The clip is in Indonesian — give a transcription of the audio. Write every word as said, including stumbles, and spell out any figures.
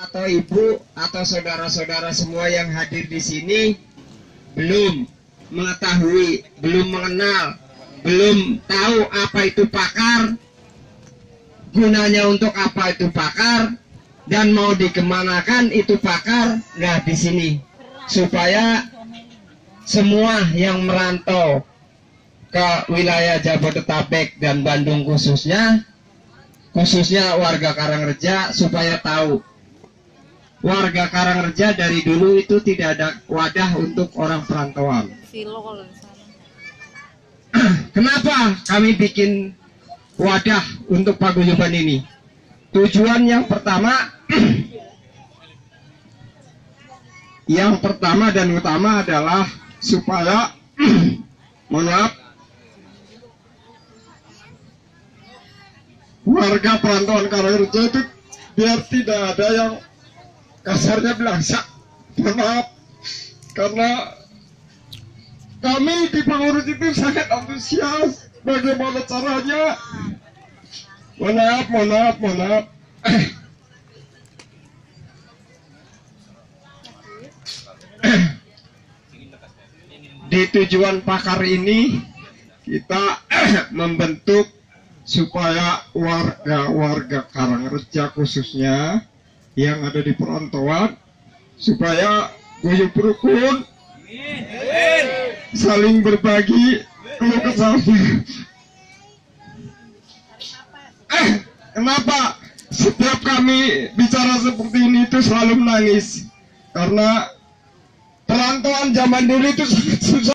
atau ibu atau saudara-saudara semua yang hadir di sini belum mengetahui, belum mengenal, belum tahu apa itu pakar, gunanya untuk apa itu pakar, dan mau dikemanakan itu pakar. Nah, di sini supaya semua yang merantau ke wilayah Jabodetabek dan Bandung khususnya, khususnya warga Karangreja, supaya tahu warga Karangreja dari dulu itu tidak ada wadah untuk orang perantauan. Kenapa kami bikin wadah untuk paguyuban ini? Tujuan yang pertama, yang pertama dan utama adalah supaya, mohon maaf, warga perantauan Karangreja itu biar tidak ada yang kasarnya belangsak. Mohon maaf, karena kami di pengurus itu sangat antusias bagaimana caranya. Mohon maaf, mohon maaf, mohon maaf. Di tujuan pakar ini kita membentuk supaya warga-warga Karangreja khususnya yang ada di perantauan supaya guyup rukun, saling berbagi keluh kesahnya. Eh, kenapa setiap kami bicara seperti ini itu selalu menangis? Karena perantauan zaman dulu itu sangat susah.